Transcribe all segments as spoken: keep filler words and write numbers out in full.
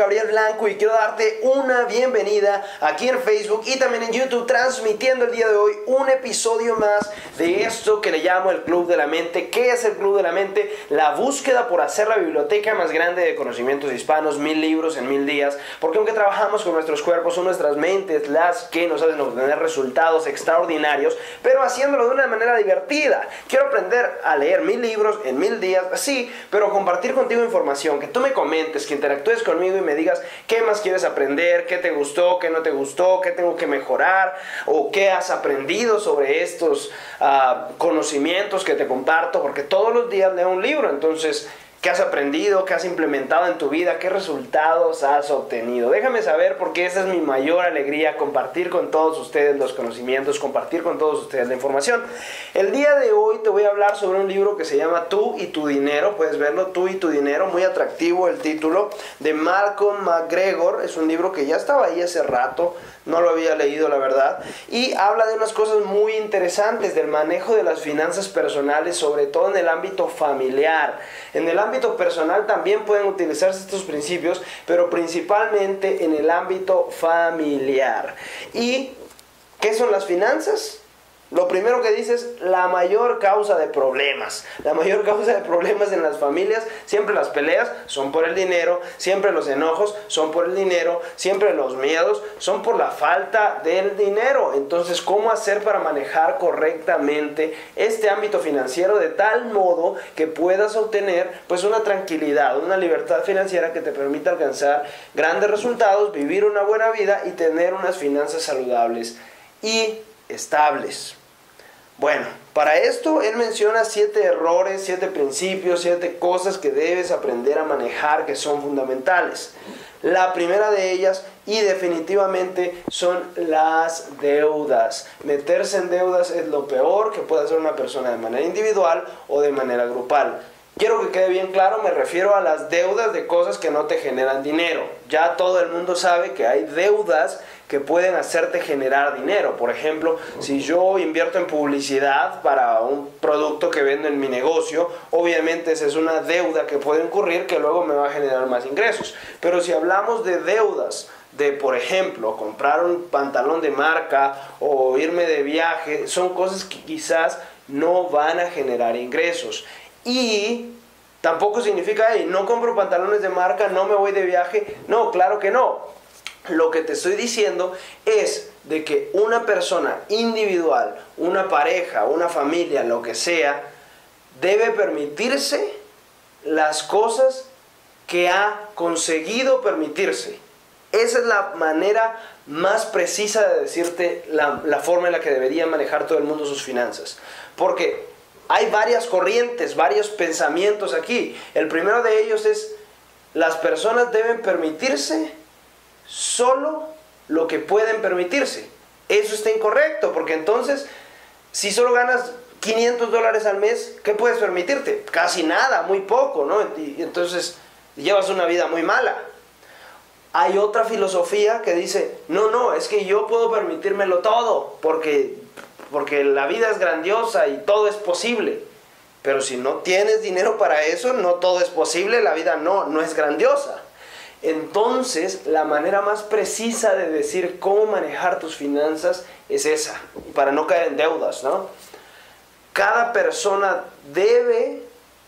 Gabriel Blanco y quiero darte una bienvenida aquí en Facebook y también en YouTube, transmitiendo el día de hoy un episodio más de esto que le llamo el Club de la Mente. ¿Qué es el Club de la Mente? La búsqueda por hacer la biblioteca más grande de conocimientos hispanos, mil libros en mil días, porque aunque trabajamos con nuestros cuerpos, son nuestras mentes las que nos hacen obtener resultados extraordinarios, pero haciéndolo de una manera divertida. Quiero aprender a leer mil libros en mil días, sí, pero compartir contigo información, que tú me comentes, que interactúes conmigo y me digas qué más quieres aprender, qué te gustó, qué no te gustó, qué tengo que mejorar o qué has aprendido sobre estos uh, conocimientos que te comparto, porque todos los días leo un libro. Entonces, ¿qué has aprendido? ¿Qué has implementado en tu vida? ¿Qué resultados has obtenido? Déjame saber, porque esa es mi mayor alegría, compartir con todos ustedes los conocimientos, compartir con todos ustedes la información. El día de hoy te voy a hablar sobre un libro que se llama Tú y tu dinero. Puedes verlo, Tú y tu dinero, muy atractivo el título, de Malcolm McGregor. Es un libro que ya estaba ahí hace rato, no lo había leído la verdad, y habla de unas cosas muy interesantes, del manejo de las finanzas personales, sobre todo en el ámbito familiar. En el ámbito personal también pueden utilizarse estos principios, pero principalmente en el ámbito familiar. ¿Y qué son las finanzas? Lo primero que dice es la mayor causa de problemas. La mayor causa de problemas en las familias, siempre las peleas son por el dinero, siempre los enojos son por el dinero, siempre los miedos son por la falta del dinero. Entonces, ¿cómo hacer para manejar correctamente este ámbito financiero de tal modo que puedas obtener pues una tranquilidad, una libertad financiera que te permita alcanzar grandes resultados, vivir una buena vida y tener unas finanzas saludables y estables? Bueno, para esto él menciona siete errores, siete principios, siete cosas que debes aprender a manejar que son fundamentales. La primera de ellas, y definitivamente, son las deudas. Meterse en deudas es lo peor que puede hacer una persona de manera individual o de manera grupal. Quiero que quede bien claro, me refiero a las deudas de cosas que no te generan dinero. Ya todo el mundo sabe que hay deudas que pueden hacerte generar dinero. Por ejemplo, si yo invierto en publicidad para un producto que vendo en mi negocio, obviamente esa es una deuda que puede incurrir que luego me va a generar más ingresos. Pero si hablamos de deudas, de por ejemplo, comprar un pantalón de marca o irme de viaje, son cosas que quizás no van a generar ingresos. Y tampoco significa, hey, no compro pantalones de marca, no me voy de viaje. No, claro que no. Lo que te estoy diciendo es de que una persona individual, una pareja, una familia, lo que sea, debe permitirse las cosas que ha conseguido permitirse. Esa es la manera más precisa de decirte la, la forma en la que debería manejar todo el mundo sus finanzas. Porque hay varias corrientes, varios pensamientos aquí. El primero de ellos es: las personas deben permitirse solo lo que pueden permitirse. Eso está incorrecto, porque entonces, si solo ganas quinientos dólares al mes, ¿qué puedes permitirte? Casi nada, muy poco, ¿no? Y entonces llevas una vida muy mala. Hay otra filosofía que dice: no, no, es que yo puedo permitírmelo todo, porque... porque la vida es grandiosa y todo es posible. Pero si no tienes dinero para eso, no todo es posible, la vida no, no es grandiosa. Entonces, la manera más precisa de decir cómo manejar tus finanzas es esa, para no caer en deudas, ¿no? Cada persona debe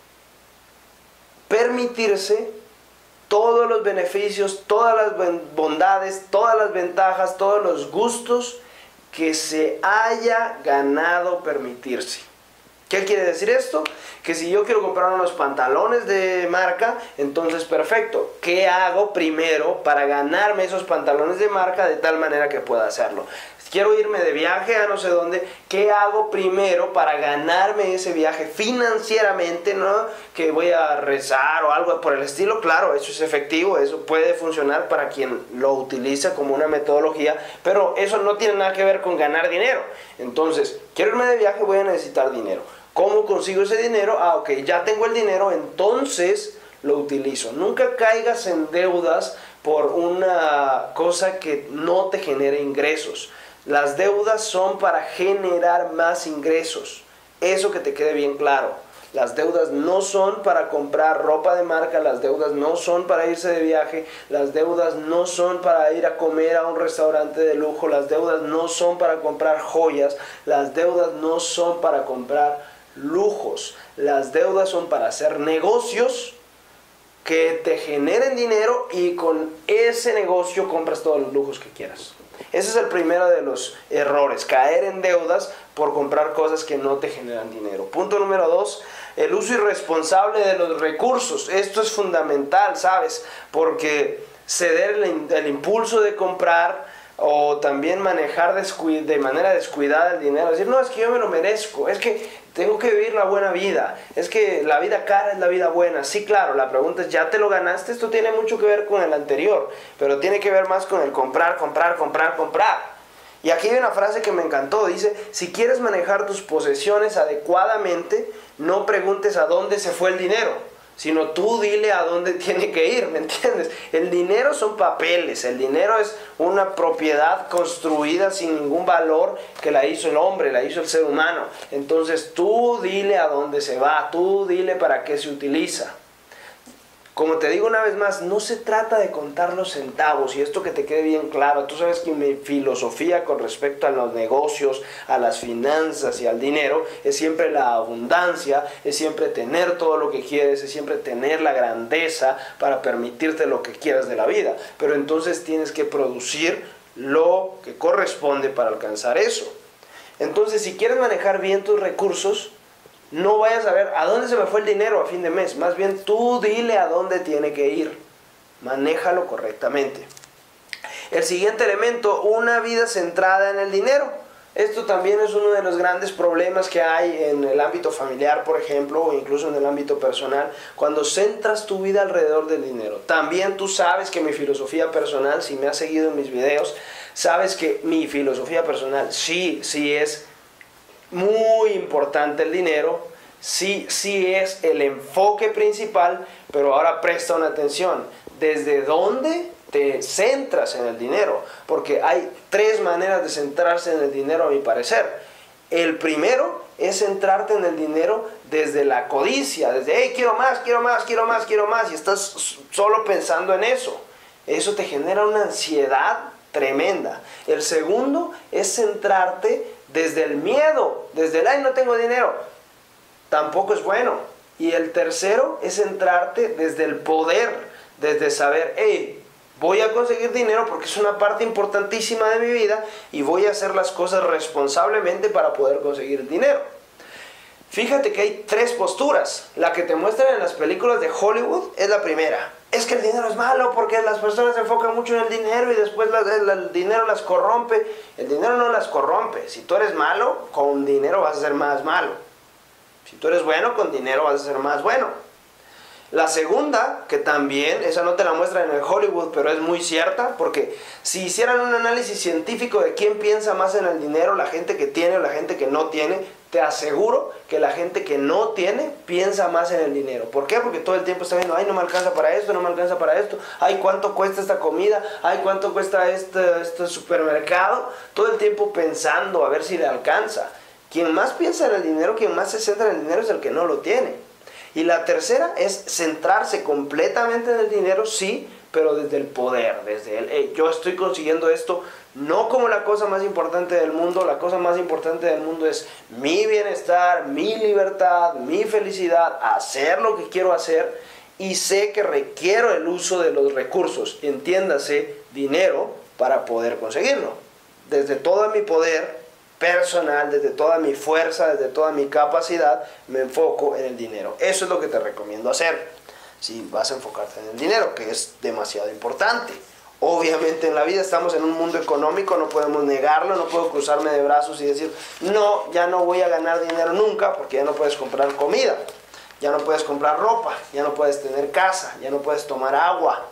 permitirse todos los beneficios, todas las bondades, todas las ventajas, todos los gustos que se haya ganado permitirse. ¿Qué quiere decir esto? Que si yo quiero comprar unos pantalones de marca, entonces perfecto. ¿Qué hago primero para ganarme esos pantalones de marca de tal manera que pueda hacerlo? Quiero irme de viaje a no sé dónde, ¿qué hago primero para ganarme ese viaje financieramente? ¿No? Que voy a rezar o algo por el estilo. Claro, eso es efectivo, eso puede funcionar para quien lo utiliza como una metodología, pero eso no tiene nada que ver con ganar dinero. Entonces, quiero irme de viaje, voy a necesitar dinero. ¿Cómo consigo ese dinero? Ah, ok, ya tengo el dinero, entonces lo utilizo. Nunca caigas en deudas por una cosa que no te genere ingresos. Las deudas son para generar más ingresos. Eso que te quede bien claro. Las deudas no son para comprar ropa de marca, las deudas no son para irse de viaje, las deudas no son para ir a comer a un restaurante de lujo, las deudas no son para comprar joyas, las deudas no son para comprar lujos. Las deudas son para hacer negocios que te generen dinero y con ese negocio compras todos los lujos que quieras. Ese es el primero de los errores, caer en deudas por comprar cosas que no te generan dinero. Punto número dos, el uso irresponsable de los recursos. Esto es fundamental, ¿sabes? Porque ceder el, el impulso de comprar o también manejar descuid, de manera descuidada el dinero. Decir, no, es que yo me lo merezco, es que tengo que vivir la buena vida, es que la vida cara es la vida buena. Sí, claro, la pregunta es, ¿ya te lo ganaste? Esto tiene mucho que ver con el anterior, pero tiene que ver más con el comprar, comprar, comprar, comprar. Y aquí hay una frase que me encantó, dice, si quieres manejar tus posesiones adecuadamente, no preguntes a dónde se fue el dinero, sino tú dile a dónde tiene que ir, ¿me entiendes? El dinero son papeles, el dinero es una propiedad construida sin ningún valor que la hizo el hombre, la hizo el ser humano. Entonces tú dile a dónde se va, tú dile para qué se utiliza. Como te digo una vez más, no se trata de contar los centavos, y esto que te quede bien claro. Tú sabes que mi filosofía con respecto a los negocios, a las finanzas y al dinero es siempre la abundancia, es siempre tener todo lo que quieres, es siempre tener la grandeza para permitirte lo que quieras de la vida. Pero entonces tienes que producir lo que corresponde para alcanzar eso. Entonces, si quieres manejar bien tus recursos, no vayas a ver a dónde se me fue el dinero a fin de mes. Más bien tú dile a dónde tiene que ir. Manéjalo correctamente. El siguiente elemento, una vida centrada en el dinero. Esto también es uno de los grandes problemas que hay en el ámbito familiar, por ejemplo, o incluso en el ámbito personal, cuando centras tu vida alrededor del dinero. También tú sabes que mi filosofía personal, si me has seguido en mis videos, sabes que mi filosofía personal sí, sí es muy importante el dinero, sí, sí es el enfoque principal, pero ahora presta una atención. ¿Desde dónde te centras en el dinero? Porque hay tres maneras de centrarse en el dinero, a mi parecer. El primero es centrarte en el dinero desde la codicia, desde, hey, quiero más, quiero más, quiero más, quiero más, y estás solo pensando en eso. Eso te genera una ansiedad tremenda. El segundo es centrarte desde el miedo, desde el, ay, no tengo dinero. Tampoco es bueno. Y el tercero es centrarte desde el poder, desde saber, hey, voy a conseguir dinero porque es una parte importantísima de mi vida y voy a hacer las cosas responsablemente para poder conseguir el dinero. Fíjate que hay tres posturas. La que te muestran en las películas de Hollywood es la primera. Es que el dinero es malo porque las personas se enfocan mucho en el dinero y después la, la, el dinero las corrompe. El dinero no las corrompe. Si tú eres malo, con dinero vas a ser más malo. Si tú eres bueno, con dinero vas a ser más bueno. La segunda, que también, esa no te la muestran en el Hollywood, pero es muy cierta, porque si hicieran un análisis científico de quién piensa más en el dinero, la gente que tiene o la gente que no tiene, te aseguro que la gente que no tiene piensa más en el dinero. ¿Por qué? Porque todo el tiempo está viendo, ay, no me alcanza para esto, no me alcanza para esto, ay, ¿cuánto cuesta esta comida? Ay, ¿cuánto cuesta este, este supermercado? Todo el tiempo pensando a ver si le alcanza. Quien más piensa en el dinero, quien más se centra en el dinero es el que no lo tiene. Y la tercera es centrarse completamente en el dinero, sí, pero desde el poder, desde el, hey, yo estoy consiguiendo esto no como la cosa más importante del mundo. La cosa más importante del mundo es mi bienestar, mi libertad, mi felicidad, hacer lo que quiero hacer, y sé que requiero el uso de los recursos, entiéndase, dinero, para poder conseguirlo. Desde todo mi poder personal, desde toda mi fuerza, desde toda mi capacidad, me enfoco en el dinero. Eso es lo que te recomiendo hacer, si vas a enfocarte en el dinero, que es demasiado importante. Obviamente en la vida estamos en un mundo económico, no podemos negarlo, no puedo cruzarme de brazos y decir, no, ya no voy a ganar dinero nunca, porque ya no puedes comprar comida, ya no puedes comprar ropa, ya no puedes tener casa, ya no puedes tomar agua.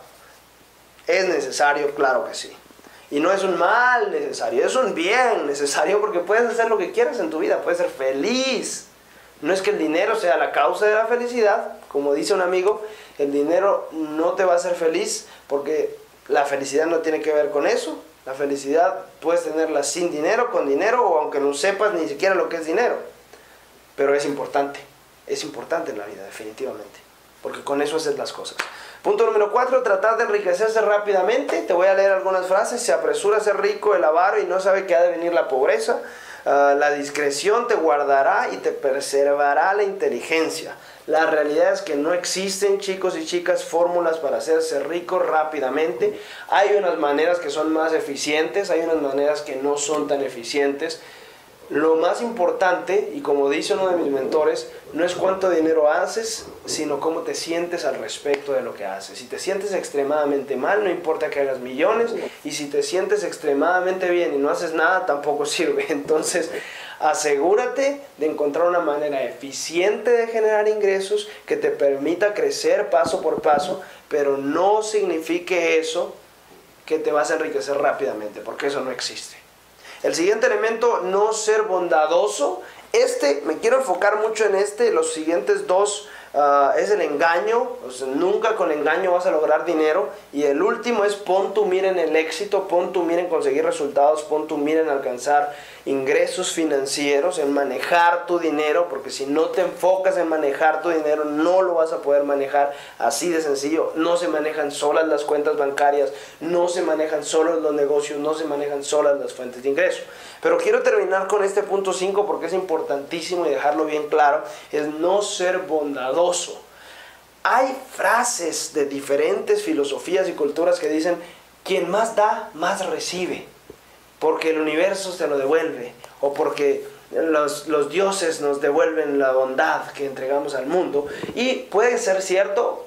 ¿Es necesario? Claro que sí. Y no es un mal necesario, es un bien necesario, porque puedes hacer lo que quieras en tu vida, puedes ser feliz. No es que el dinero sea la causa de la felicidad, como dice un amigo, el dinero no te va a hacer feliz, porque la felicidad no tiene que ver con eso. La felicidad puedes tenerla sin dinero, con dinero, o aunque no sepas ni siquiera lo que es dinero. Pero es importante. es importante en la vida, definitivamente, porque con eso haces las cosas. Punto número cuatro, tratar de enriquecerse rápidamente. Te voy a leer algunas frases. Se apresura a ser rico el avaro y no sabe que ha de venir la pobreza. Uh, la discreción te guardará y te preservará la inteligencia. La realidad es que no existen, chicos y chicas, fórmulas para hacerse ricos rápidamente. Hay unas maneras que son más eficientes, hay unas maneras que no son tan eficientes. Lo más importante, y como dice uno de mis mentores, no es cuánto dinero haces, sino cómo te sientes al respecto de lo que haces. Si te sientes extremadamente mal, no importa que hagas millones, y si te sientes extremadamente bien y no haces nada, tampoco sirve. Entonces, asegúrate de encontrar una manera eficiente de generar ingresos que te permita crecer paso por paso, pero no signifique eso que te vas a enriquecer rápidamente, porque eso no existe. El siguiente elemento, no ser bondadoso. Este, me quiero enfocar mucho en este. Los siguientes dos uh, es el engaño. O sea, nunca con engaño vas a lograr dinero. Y el último es pon tu mira en el éxito, pon tu mira en conseguir resultados, pon tu mira en alcanzar ingresos financieros, en manejar tu dinero, porque si no te enfocas en manejar tu dinero, no lo vas a poder manejar. Así de sencillo. No se manejan solas las cuentas bancarias, no se manejan solos los negocios, no se manejan solas las fuentes de ingreso. Pero quiero terminar con este punto cinco porque es importantísimo y dejarlo bien claro, es no ser bondadoso. Hay frases de diferentes filosofías y culturas que dicen, quien más da, más recibe, porque el universo se lo devuelve, o porque los, los dioses nos devuelven la bondad que entregamos al mundo. Y puede ser cierto.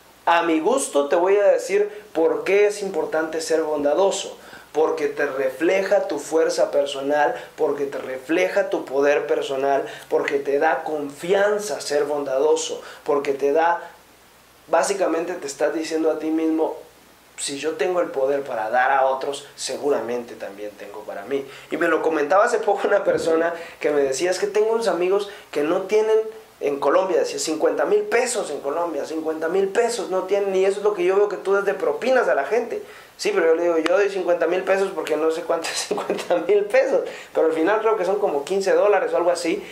A mi gusto te voy a decir por qué es importante ser bondadoso. Porque te refleja tu fuerza personal, porque te refleja tu poder personal, porque te da confianza ser bondadoso, porque te da, básicamente te estás diciendo a ti mismo, si yo tengo el poder para dar a otros, seguramente también tengo para mí. Y me lo comentaba hace poco una persona que me decía, es que tengo unos amigos que no tienen, en Colombia, decía cincuenta mil pesos en Colombia, cincuenta mil pesos no tienen, y eso es lo que yo veo que tú das de propinas a la gente. Sí, pero yo le digo, yo doy cincuenta mil pesos porque no sé cuánto es cincuenta mil pesos, pero al final creo que son como quince dólares o algo así.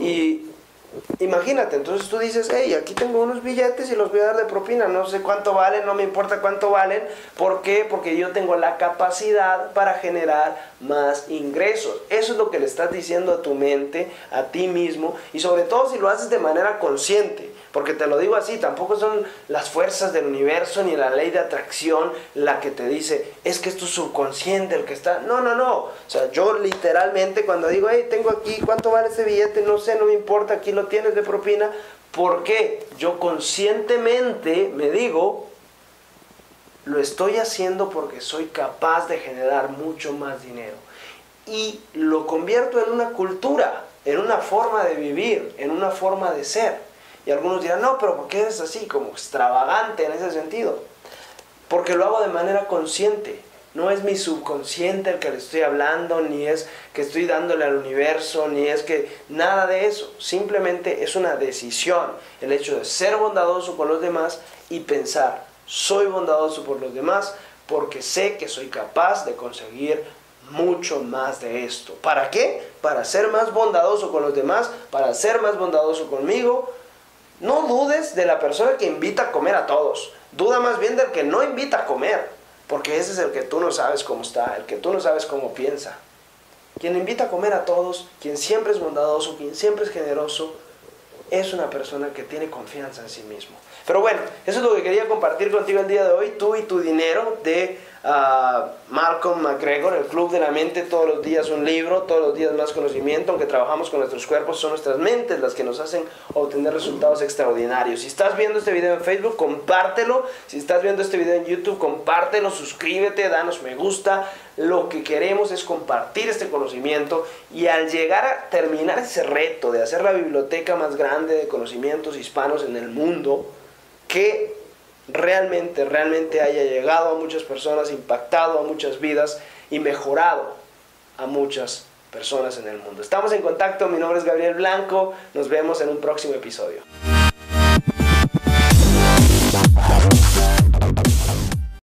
Y imagínate, entonces tú dices, hey, aquí tengo unos billetes y los voy a dar de propina, no sé cuánto valen, no me importa cuánto valen. ¿Por qué? Porque yo tengo la capacidad para generar más ingresos. Eso es lo que le estás diciendo a tu mente, a ti mismo, y sobre todo si lo haces de manera consciente. Porque te lo digo así, tampoco son las fuerzas del universo ni la ley de atracción la que te dice, es que es tu subconsciente el que está. No, no, no. O sea, yo literalmente cuando digo, hey, tengo aquí, ¿cuánto vale ese billete? No sé, no me importa, aquí lo tienes de propina. ¿Por qué? Yo conscientemente me digo, lo estoy haciendo porque soy capaz de generar mucho más dinero. Y lo convierto en una cultura, en una forma de vivir, en una forma de ser. Y algunos dirán, no, pero ¿por qué eres así? Como extravagante en ese sentido. Porque lo hago de manera consciente. No es mi subconsciente el que le estoy hablando, ni es que estoy dándole al universo, ni es que nada de eso. Simplemente es una decisión. El hecho de ser bondadoso con los demás y pensar, soy bondadoso por los demás porque sé que soy capaz de conseguir mucho más de esto. ¿Para qué? Para ser más bondadoso con los demás, para ser más bondadoso conmigo. No dudes de la persona que invita a comer a todos. Duda más bien del que no invita a comer. Porque ese es el que tú no sabes cómo está, el que tú no sabes cómo piensa. Quien invita a comer a todos, quien siempre es bondadoso, quien siempre es generoso, es una persona que tiene confianza en sí mismo. Pero bueno, eso es lo que quería compartir contigo el día de hoy. Tú y tu dinero, de uh, Malcolm McGregor, El Club de la Mente. Todos los días un libro, todos los días más conocimiento. Aunque trabajamos con nuestros cuerpos, son nuestras mentes las que nos hacen obtener resultados extraordinarios. Si estás viendo este video en Facebook, compártelo. Si estás viendo este video en YouTube, compártelo, suscríbete, danos me gusta. Lo que queremos es compartir este conocimiento, y al llegar a terminar ese reto de hacer la biblioteca más grande de conocimientos hispanos en el mundo, que realmente, realmente haya llegado a muchas personas, impactado a muchas vidas y mejorado a muchas personas en el mundo. Estamos en contacto, mi nombre es Gabriel Blanco, nos vemos en un próximo episodio.